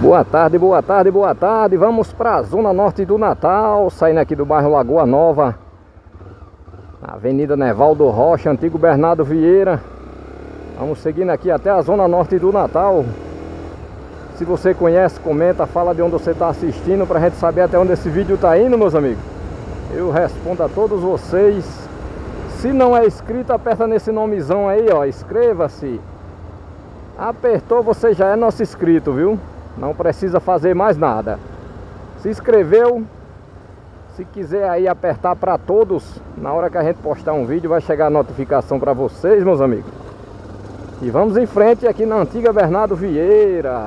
Boa tarde, boa tarde, boa tarde. Vamos para a zona norte do Natal, saindo aqui do bairro Lagoa Nova, Avenida Nevaldo Rocha, antigo Bernardo Vieira. Vamos seguindo aqui até a zona norte do Natal. Se você conhece, comenta, fala de onde você está assistindo, para a gente saber até onde esse vídeo está indo, meus amigos. Eu respondo a todos vocês. Se não é inscrito, aperta nesse nomezão aí, ó, inscreva-se. Apertou, você já é nosso inscrito, viu? Não precisa fazer mais nada. Se inscreveu, se quiser aí apertar para todos, na hora que a gente postar um vídeo vai chegar a notificação para vocês, meus amigos. E vamos em frente aqui na antiga Bernardo Vieira.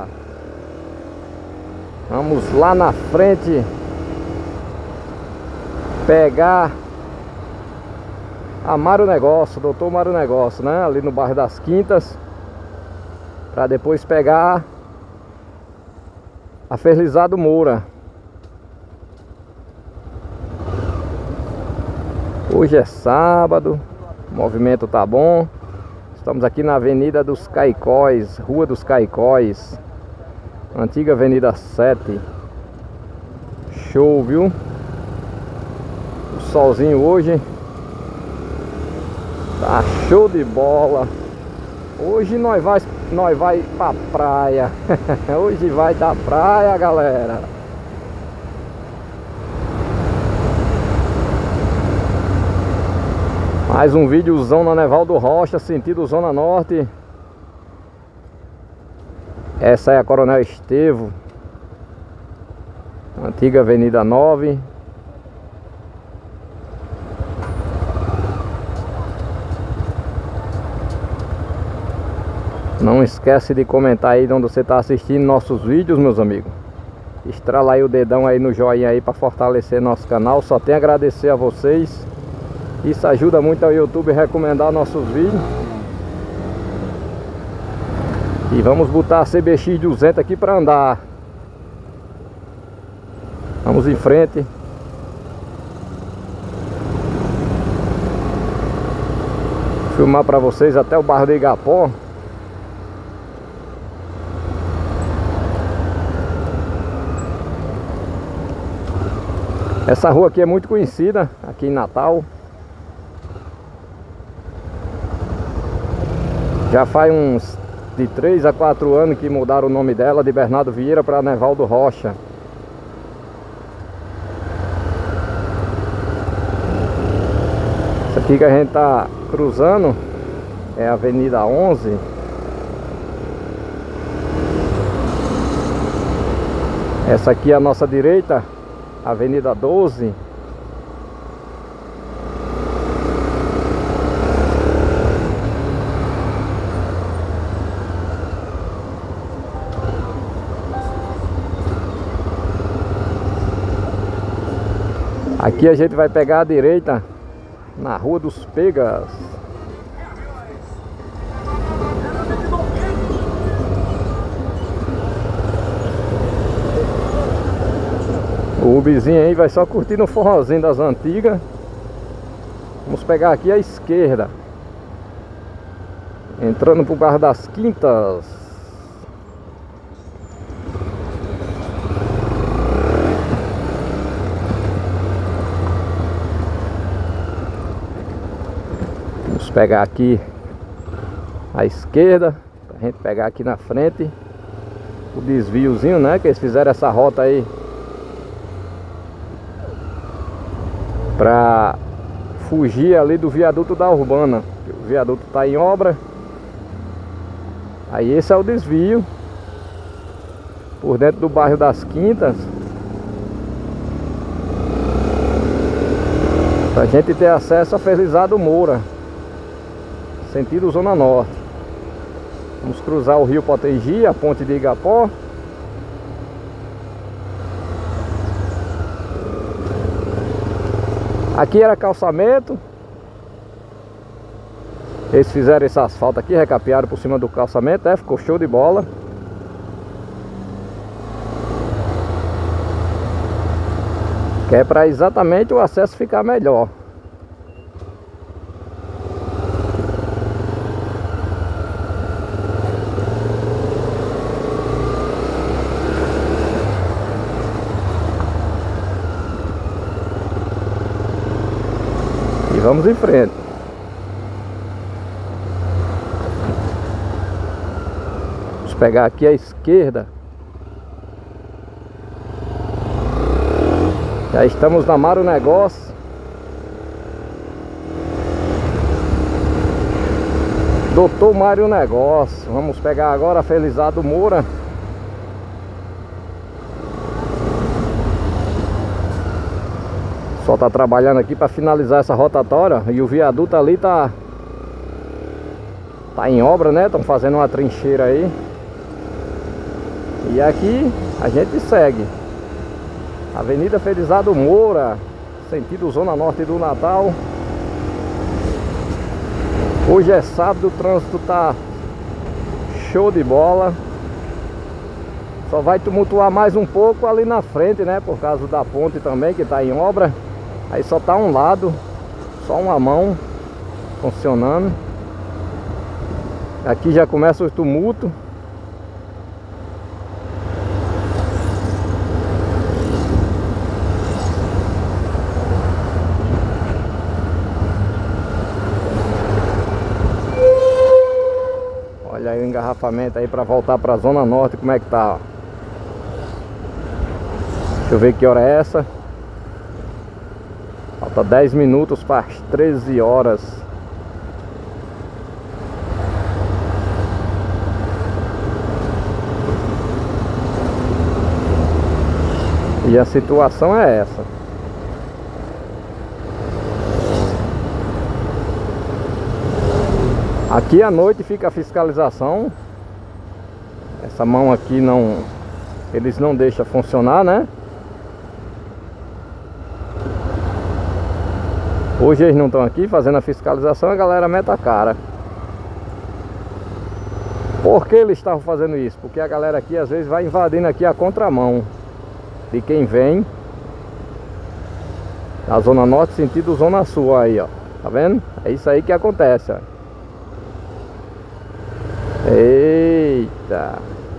Vamos lá na frente pegar a Mário Negócio, doutor Mário Negócio, né? Ali no bairro das Quintas, para depois pegar a Felizardo Moura. Hoje é sábado, o movimento tá bom. Estamos aqui na Avenida dos Caicóis, Rua dos Caicóis, antiga Avenida 7. Show, viu? O solzinho hoje tá show de bola. Hoje nós vai pra praia. Hoje vai da praia, galera. Mais um videozão na Nevaldo Rocha, sentido Zona Norte. Essa é a Coronel Estevo, antiga Avenida 9. Não esquece de comentar aí de onde você está assistindo nossos vídeos, meus amigos. Estrala aí o dedão aí no joinha aí para fortalecer nosso canal. Só tenho a agradecer a vocês. Isso ajuda muito ao YouTube a recomendar nossos vídeos. E vamos botar a CBX 200 aqui para andar. Vamos em frente. Vou filmar para vocês até o bairro de Igapó. Essa rua aqui é muito conhecida aqui em Natal. Já faz uns de 3 a 4 anos que mudaram o nome dela de Bernardo Vieira para Nevaldo Rocha. Essa aqui que a gente tá cruzando é a Avenida 11. Essa aqui é a nossa direita, Avenida 12. Aqui a gente vai pegar a direita na Rua dos Pegas. O vizinho aí vai só curtindo o forrozinho das antigas. Vamos pegar aqui a esquerda, entrando pro bairro das Quintas. Vamos pegar aqui a esquerda, pra gente pegar aqui na frente o desviozinho, né? Que eles fizeram essa rota aí para fugir ali do viaduto da Urbana. O viaduto está em obra. Aí esse é o desvio por dentro do bairro das Quintas, para a gente ter acesso a Felizardo Moura, sentido Zona Norte. Vamos cruzar o rio Potengi, a ponte de Igapó. Aqui era calçamento. Eles fizeram esse asfalto aqui, recapearam por cima do calçamento, ficou show de bola. Que é para exatamente o acesso ficar melhor. vamos em frente. Vamos pegar aqui a esquerda. Já estamos na Mário Negócio. Doutor Mário Negócio. Vamos pegar agora a Felizardo Moura. Só tá trabalhando aqui para finalizar essa rotatória. E o viaduto ali tá em obra, né? Estão fazendo uma trincheira aí. E aqui a gente segue Avenida Felizardo Moura, sentido Zona Norte do Natal. Hoje é sábado, o trânsito tá show de bola. Só vai tumultuar mais um pouco ali na frente, né? Por causa da ponte também, que tá em obra. Aí só tá um lado, só uma mão funcionando. Aqui já começa o tumulto. Olha aí o engarrafamento aí para voltar para a Zona Norte, como é que tá, ó. Deixa eu ver que hora é essa. Falta 10 minutos para as 13 horas. E a situação é essa. Aqui à noite fica a fiscalização. Essa mão aqui não, eles não deixam funcionar, né? Hoje eles não estão aqui fazendo a fiscalização, a galera mete a cara. Por que eles estavam fazendo isso? Porque a galera aqui às vezes vai invadindo aqui a contramão de quem vem da Zona Norte sentido Zona Sul aí, ó. Tá vendo? É isso aí que acontece, ó. Eita.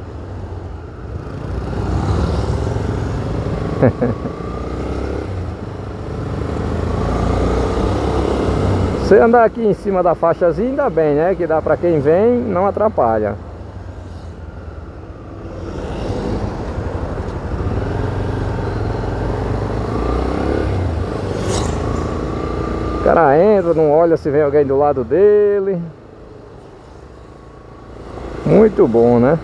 Se andar aqui em cima da faixazinha, ainda bem, né? Que dá pra quem vem, não atrapalha. O cara entra, não olha se vem alguém do lado dele. Muito bom, né?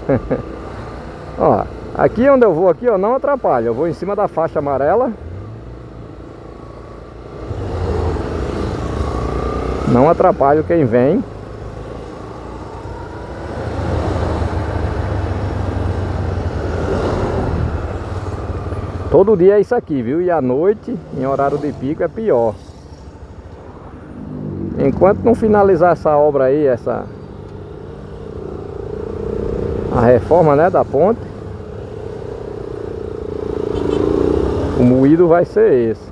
Ó, aqui onde eu vou aqui, ó, não atrapalha. Eu vou em cima da faixa amarela. Não atrapalho quem vem. Todo dia é isso aqui, viu? E à noite, em horário de pico, é pior. Enquanto não finalizar essa obra aí, a reforma, né, da ponte, o moído vai ser esse.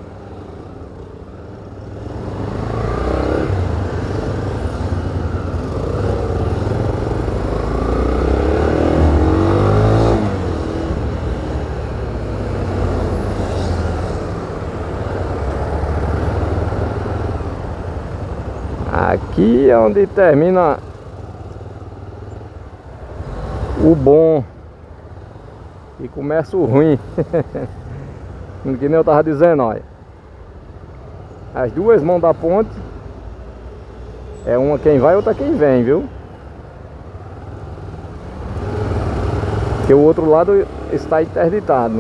Aqui é onde termina o bom e começa o ruim. Que nem eu tava dizendo, olha. As duas mãos da ponte é uma quem vai, outra quem vem, viu? Porque o outro lado está interditado.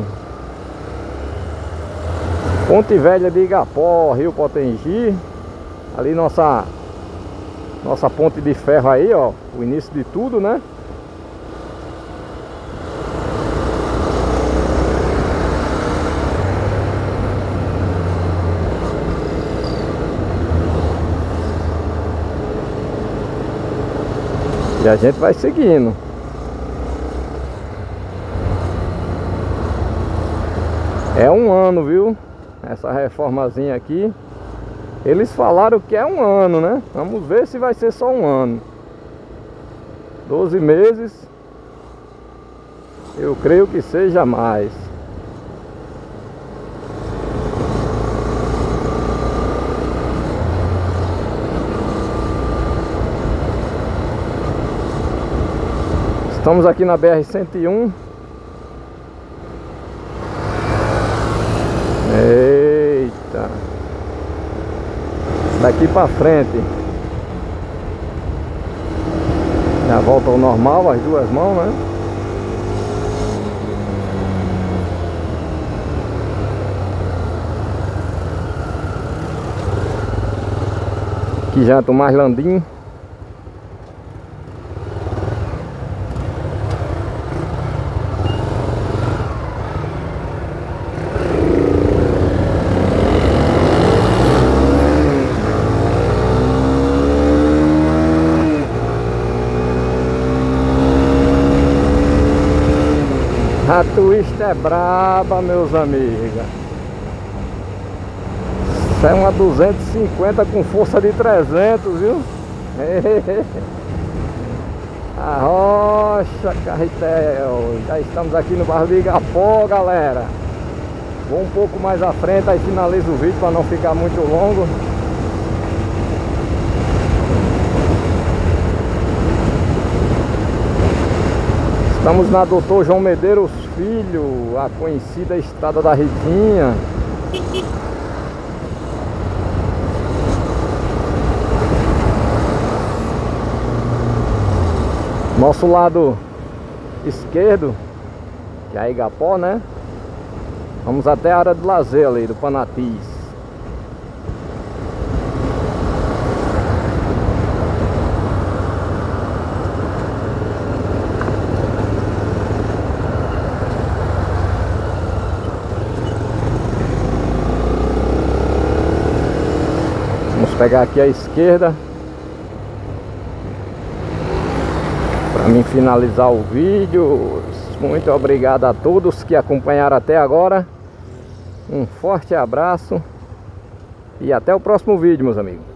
Ponte Velha de Igapó, Rio Potengi. Ali nossa ponte de ferro aí, ó. O início de tudo, né? E a gente vai seguindo. É um ano, viu? Essa reformazinha aqui. Eles falaram que é um ano, né? Vamos ver se vai ser só um ano. 12 meses. Eu creio que seja mais. Estamos aqui na BR-101. Eita! Daqui pra frente já volta ao normal, as duas mãos, né? Aqui já tô mais landinho. A Twist é braba, meus amigos. Isso é uma 250 com força de 300, viu? A Rocha Carretel. Já estamos aqui no bairro de Igapó, galera. Vou um pouco mais à frente, aí finalizo o vídeo para não ficar muito longo. Estamos na Doutor João Medeiros Filho, a conhecida Estrada da Ritinha. Nosso lado esquerdo, que é a Igapó, né? Vamos até a área de lazer ali, do Panatis. Vamos pegar aqui a esquerda para mim finalizar o vídeo. Muito obrigado a todos que acompanharam até agora. Um forte abraço e até o próximo vídeo, meus amigos.